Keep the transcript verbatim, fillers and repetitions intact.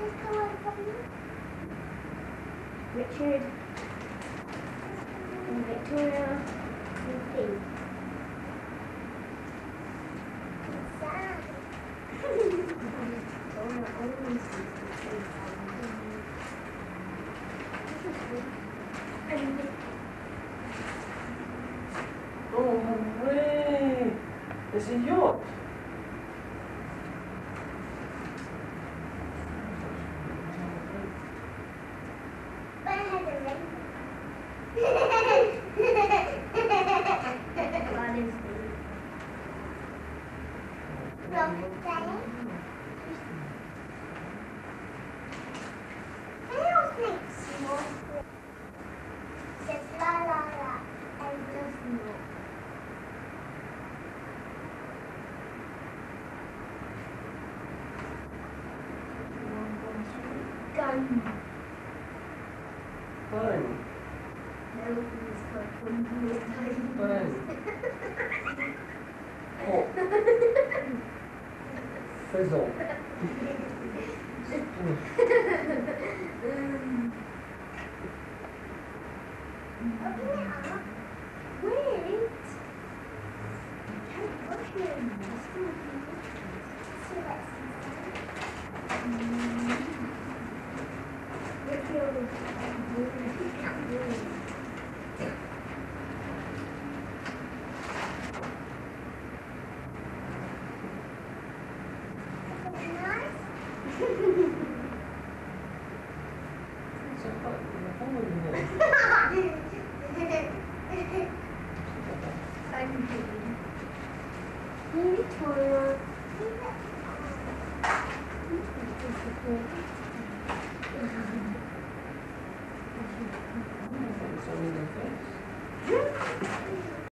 Richard and Victoria and Pete. Oh, hooray! It's a yacht. Gun. Fun. No, it's called fun. Fun. Pop. Fizzle. Open it up. Wait. Can't push it. See what's Victoria. It's only the thing.